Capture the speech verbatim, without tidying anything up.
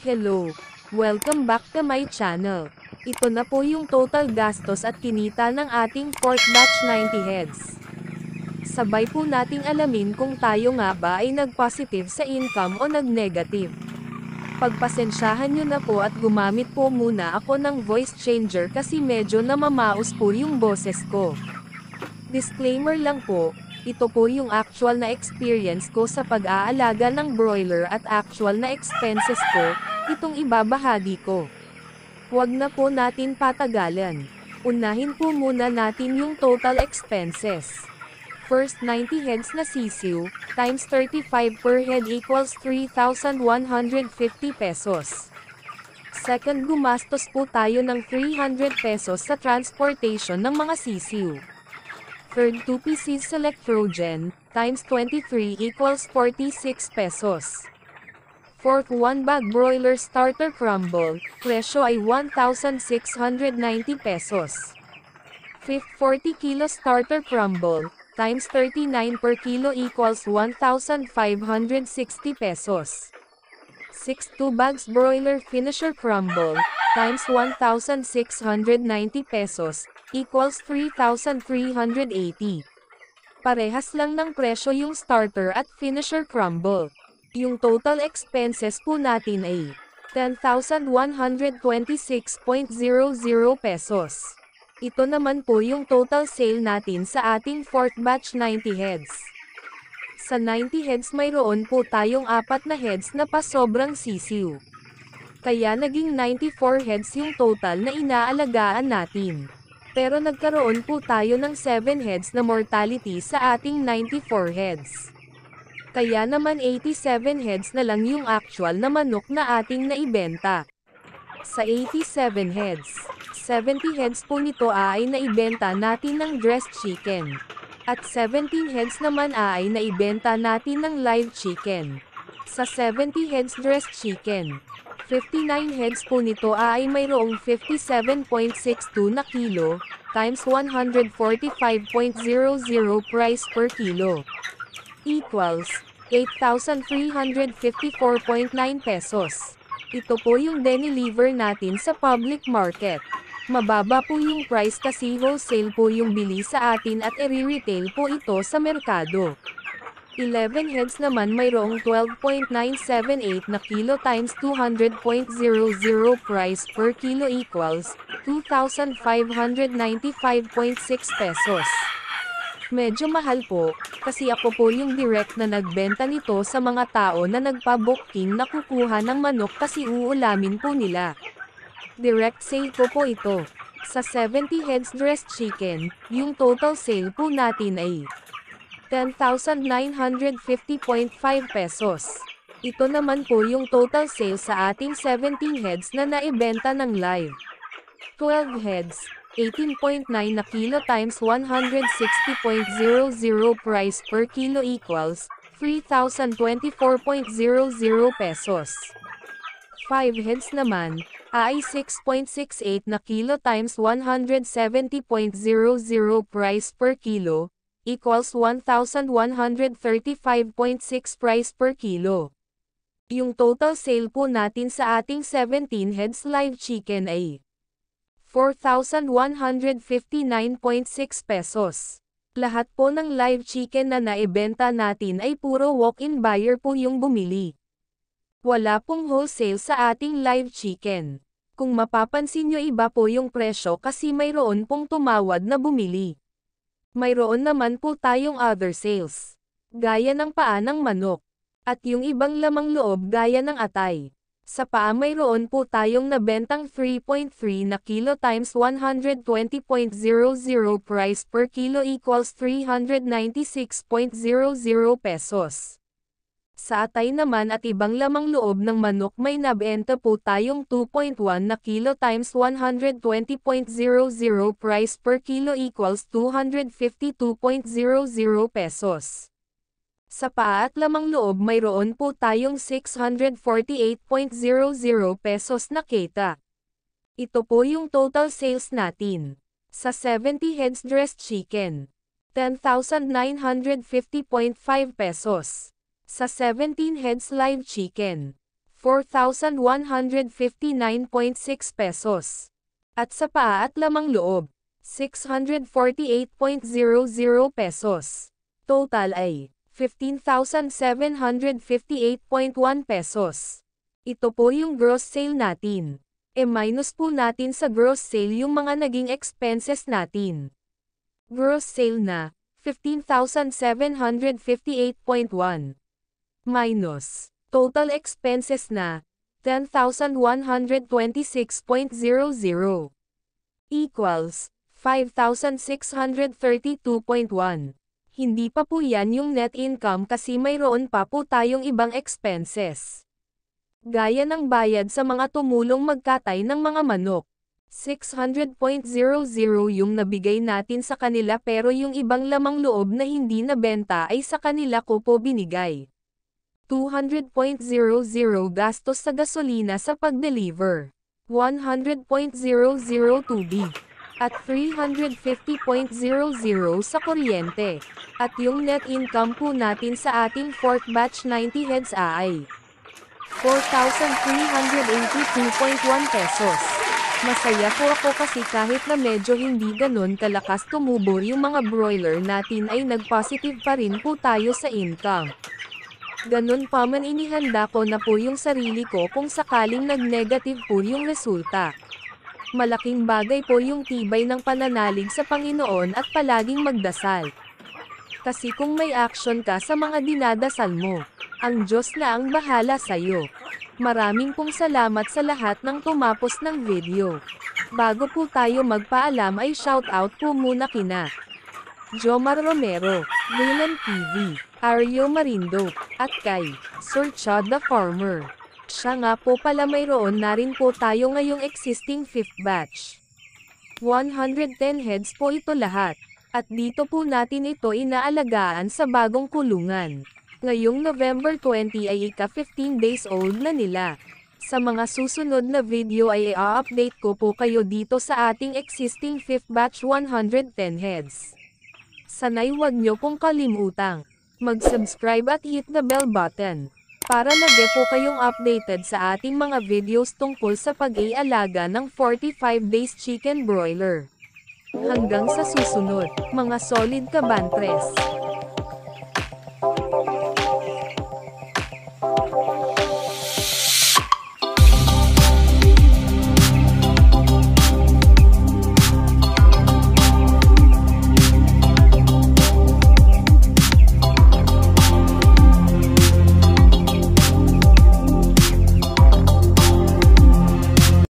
Hello! Welcome back to my channel. Ito na po yung total gastos at kinita ng ating fourth batch ninety heads. Sabay po nating alamin kung tayo nga ba ay nag-positive sa income o nag-negative. Pagpasensyahan nyo na po at gumamit po muna ako ng voice changer kasi medyo namamaos po yung boses ko. Disclaimer lang po, ito po yung actual na experience ko sa pag-aalaga ng broiler at actual na expenses ko, itong ibabahagi ko. Huwag na po natin patagalan. Unahin po muna natin yung total expenses. First ninety heads na sisiw, times thirty-five per head equals three thousand one hundred fifty pesos. Second, gumastos po tayo ng three hundred pesos sa transportation ng mga sisiw. Third, two pieces Selectrogen, times twenty-three equals forty-six pesos. Fourth, one bag broiler starter crumble, presyo ay one thousand six hundred ninety pesos. Fifth, forty kilo starter crumble, times thirty-nine per kilo equals one thousand five hundred sixty pesos. Sixth, two bags broiler finisher crumble, times one thousand six hundred ninety pesos, equals three thousand three hundred eighty. Parehas lang ng presyo yung starter at finisher crumble. Yung total expenses po natin ay ten thousand one hundred twenty-six point zero zero pesos. Ito naman po yung total sale natin sa ating fourth batch ninety heads. Sa ninety heads mayroon po tayong apat na heads na pasobrang sisiw. Kaya naging ninety-four heads yung total na inaalagaan natin. Pero nagkaroon po tayo ng seven heads na mortality sa ating ninety-four heads. Kaya naman eighty-seven heads na lang yung actual na manok na ating naibenta. Sa eighty-seven heads, seventy heads po nito ay naibenta natin ng dressed chicken. At seventeen heads naman ay naibenta natin ng live chicken. Sa seventy heads dressed chicken, fifty-nine heads po nito ay mayroong fifty-seven point six two na kilo, times one hundred forty-five point zero zero price per kilo, equals eight thousand three hundred fifty-four point nine pesos. Ito po yung dineliver natin sa public market. Mababa po yung price kasi wholesale po yung bili sa atin at i-retail po ito sa merkado. eleven heads naman mayroong twelve point nine seven eight na kilo times two hundred point zero zero price per kilo equals two thousand five hundred ninety-five point six pesos. Medyo mahal po, kasi ako po yung direct na nagbenta nito sa mga tao na nagpa-booking na kukuha ng manok kasi uulamin po nila. Direct sale ko po ito. Sa seventy heads dressed chicken, yung total sale po natin ay ten thousand nine hundred fifty point five pesos. Ito naman po yung total sale sa ating seventeen heads na naibenta ng live. twelve heads, eighteen point nine na kilo times one hundred sixty point zero zero price per kilo equals three thousand twenty-four point zero zero pesos. five heads naman, ay six point six eight na kilo times one hundred seventy point zero zero price per kilo, equals one thousand one hundred thirty-five point six price per kilo. Yung total sale po natin sa ating seventeen heads live chicken ay four thousand one hundred fifty-nine point six pesos. Lahat po ng live chicken na naibenta natin ay puro walk-in buyer po yung bumili. Wala pong wholesale sa ating live chicken. Kung mapapansin nyo iba po yung presyo kasi mayroon pong tumawad na bumili. Mayroon naman po tayong other sales, gaya ng paa ng manok, at yung ibang lamang loob gaya ng atay. Sa paa mayroon po tayong nabentang three point three na kilo times one hundred twenty point zero zero price per kilo equals three hundred ninety-six point zero zero pesos. Sa atay naman at ibang lamang loob ng manok may nabenta po tayong two point one na kilo times one hundred twenty point zero zero price per kilo equals two hundred fifty-two point zero zero pesos. Sa paa at lamang loob mayroon po tayong six hundred forty-eight point zero zero pesos na kita. Ito po yung total sales natin. Sa seventy heads dressed chicken, ten thousand nine hundred fifty point five pesos. Sa seventeen heads live chicken, four thousand one hundred fifty-nine point six pesos. At sa paa at lamang loob, six hundred forty-eight point zero zero pesos. Total ay fifteen thousand seven hundred fifty-eight point one pesos. Ito po yung gross sale natin. E-minus po natin sa gross sale yung mga naging expenses natin. Gross sale na fifteen thousand seven hundred fifty-eight point one. Minus total expenses na ten thousand one hundred twenty-six point zero zero. Equals five thousand six hundred thirty-two point one. Hindi pa po yan yung net income kasi mayroon pa po tayong ibang expenses. Gaya ng bayad sa mga tumulong magkatay ng mga manok. six hundred point zero zero yung nabigay natin sa kanila pero yung ibang lamang loob na hindi nabenta ay sa kanila ko po binigay. two hundred point zero zero gastos sa gasolina sa pag-deliver. one hundred point zero zero tubig. At three hundred fifty point zero zero sa kuryente. At yung net income po natin sa ating fourth batch ninety heads ay four thousand three hundred eighty-two point one pesos. Masaya po ako kasi kahit na medyo hindi ganun kalakas tumubo yung mga broiler natin ay nag-positive pa rin po tayo sa income. Ganun pa man inihanda ko na po yung sarili ko kung sakaling nag-negative po yung resulta. Malaking bagay po yung tibay ng pananalig sa Panginoon at palaging magdasal. Kasi kung may action ka sa mga dinadasal mo, ang Diyos na ang bahala sa'yo. Maraming pong salamat sa lahat ng tumapos ng video. Bago po tayo magpaalam ay shoutout po muna kina Jomar Romero, Dylan T V, Ario Marindo, at kay Sir Chad the Farmer. Siya nga po pala mayroon na rin po tayo ngayong existing fifth batch. one hundred ten heads po ito lahat. At dito po natin ito inaalagaan sa bagong kulungan. Ngayong November twenty ay ika fifteen days old na nila. Sa mga susunod na video ay i-update ko po kayo dito sa ating existing fifth batch one hundred ten heads. Sana'y wag nyo pong kalimutang mag-subscribe at hit the bell button para lagi po kayong updated sa ating mga videos tungkol sa pag-ialaga ng forty-five days chicken broiler. Hanggang sa susunod, mga solid kabantres.